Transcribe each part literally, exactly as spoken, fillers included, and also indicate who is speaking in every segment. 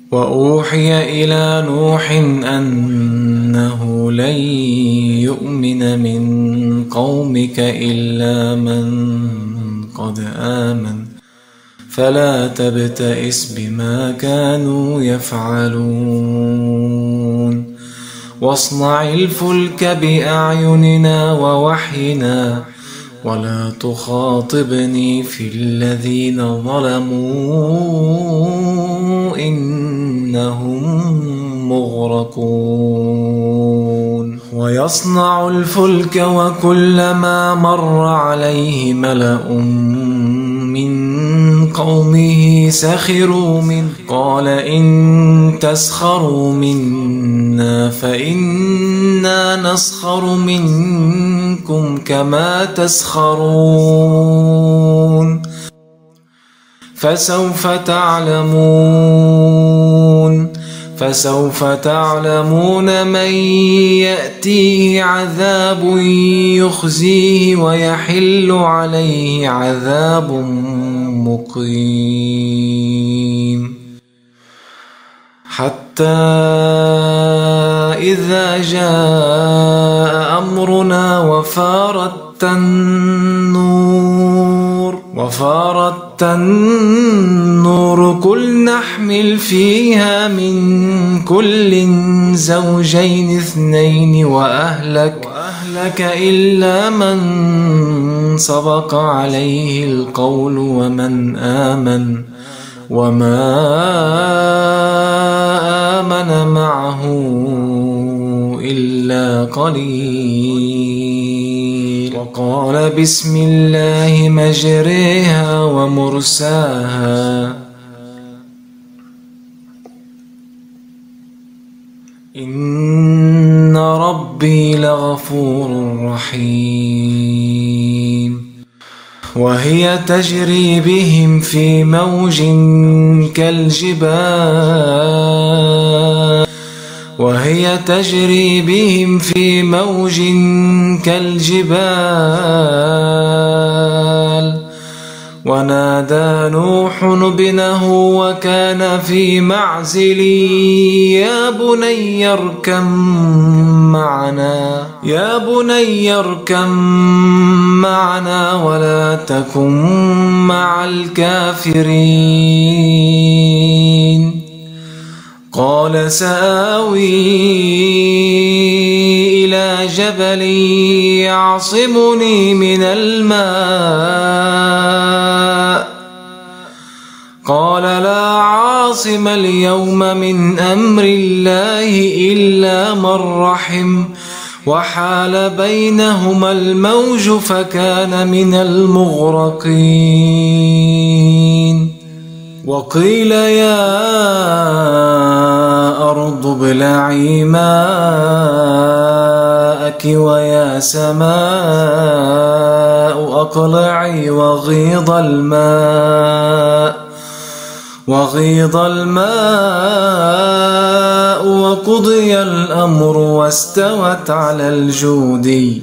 Speaker 1: وأوحي إلى نوح أنه لن يؤمن من قومك إلا من قد آمن فلا تبتئس بما كانوا يفعلون واصنع الفلك بأعيننا ووحينا ولا تخاطبني في الذين ظلموا إنهم مغرقون ويصنع الفلك وكلما مر عليه ملأ من قومه سخروا منه قال إن تسخروا منا فإنا نسخر منكم كما تسخرون فسوف تعلمون فسوف تعلمون من يأتيه عذاب يخزيه ويحل عليه عذاب مقيم حتى إذا جاء أمرنا وفارت النور وفارت النور قل نحمل فيها من كل زوجين اثنين وأهلك وأهلك إلا من سبق عليه القول ومن آمن وما آمن معه إلا قليل وقال بسم الله مجريها ومرساها إن ربي لغفور رحيم وهي تجري بهم في موج كالجبال وهي تجري بهم في موج كالجبال ونادى نوح ابنه وكان في معزل يا بني اركب معنا يا بني اركب معنا ولا تكن مع الكافرين قال سآوي إلى جبل يعصمني من الماء قال لا عاصم اليوم من أمر الله إلا من رحم وحال بينهما الموج فكان من المغرقين وقيل يا أرض ابلعي ماءك ويا سماء أقلعي وغيض الماء وغيض الماء وقضي الأمر واستوت على الجودي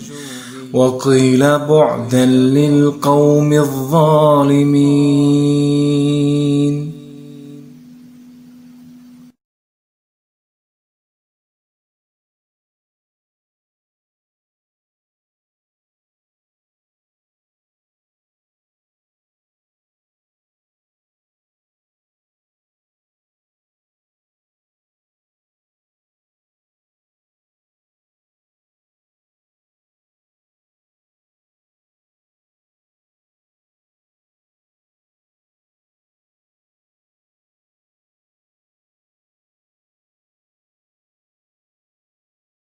Speaker 1: وقيل بعدا للقوم الظالمين.